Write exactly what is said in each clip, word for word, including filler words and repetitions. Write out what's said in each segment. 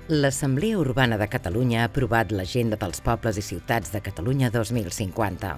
L'Assemblea Urbana de Catalunya ha aprovat l'Agenda dels Pobles i Ciutats de Catalunya dos mil cinquanta.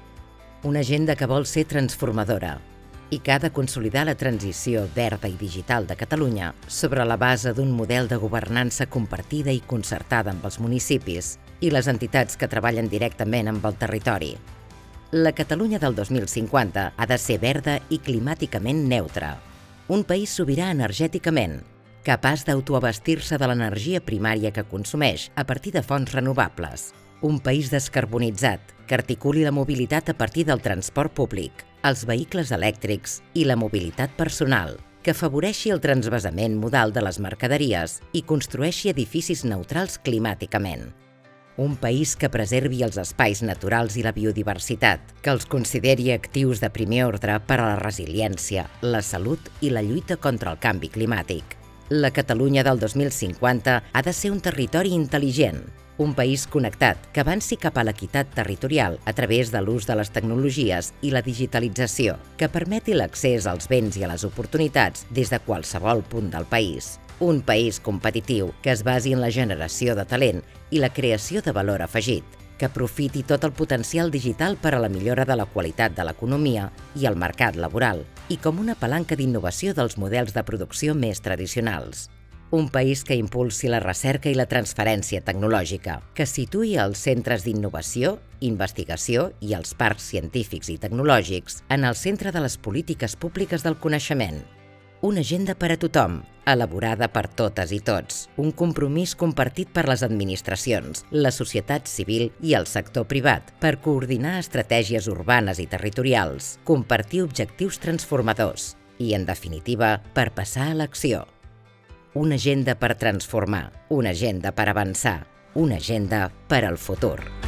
Una agenda que vol ser transformadora i que ha de consolidar la transició verda i digital de Catalunya sobre la base d'un model de governança compartida i concertada amb els municipis i les entitats que treballen directament amb el territori. La Catalunya del dos mil cinquanta ha de ser verda i climàticament neutra. Un país sobirà energèticament, capaç d'autoabastir-se de l'energia primària que consumeix a partir de fonts renovables. Un país descarbonitzat, que articuli la mobilitat a partir del transport públic, els vehicles elèctrics i la mobilitat personal, que afavoreixi el transvasament modal de les mercaderies i construeixi edificis neutrals climàticament. Un país que preservi els espais naturals i la biodiversitat, que els consideri actius de primer ordre per a la resiliència, la salut i la lluita contra el canvi climàtic. La Catalunya del dos mil cinquanta ha de ser un territori intel·ligent, un país connectat que avanci cap a l'equitat territorial a través de l'ús de les tecnologies i la digitalització, que permeti l'accés als béns i a les oportunitats des de qualsevol punt del país. Un país competitiu que es basi en la generació de talent i la creació de valor afegit, que aprofiti tot el potencial digital per a la millora de la qualitat de l'economia i el mercat laboral, i com una palanca d'innovació dels models de producció més tradicionals. Un país que impulsi la recerca i la transferència tecnològica, que situï els centres d'innovació, investigació i els parcs científics i tecnològics en el centre de les polítiques públiques del coneixement. Una agenda per a tothom, elaborada per totes i tots. Un compromís compartit per les administracions, la societat civil i el sector privat per coordinar estratègies urbanes i territorials, compartir objectius transformadors i, en definitiva, per passar a l'acció. Una agenda per transformar, una agenda per avançar, una agenda per al futur.